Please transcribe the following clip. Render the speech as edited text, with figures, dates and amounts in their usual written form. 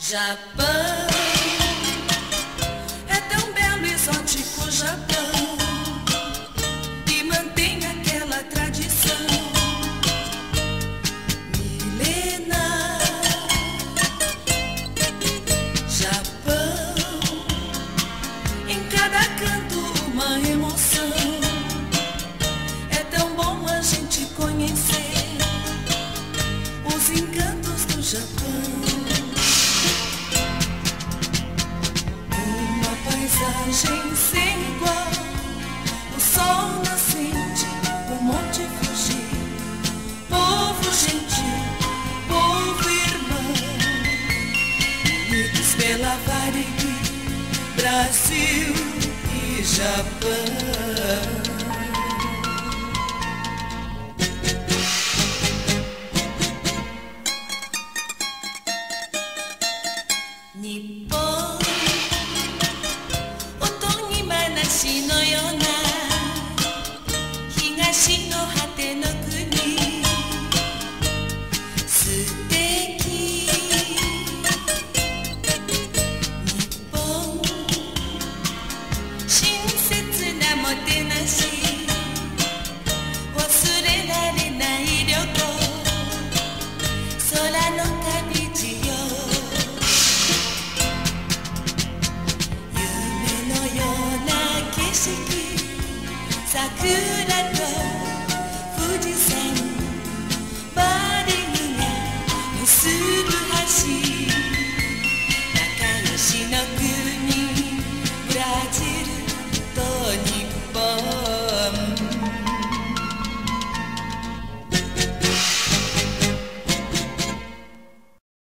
Japão, é tão belo e exótico o Japão, e mantém aquela tradição milenar. Japão, em cada canto uma emoção, é tão bom a gente conhecer os encantos do Japão. Paisagem sem igual, o sol nascente, o monte Fuji, povo gentil, povo irmão, unidos pela Varig, Brasil e Japão.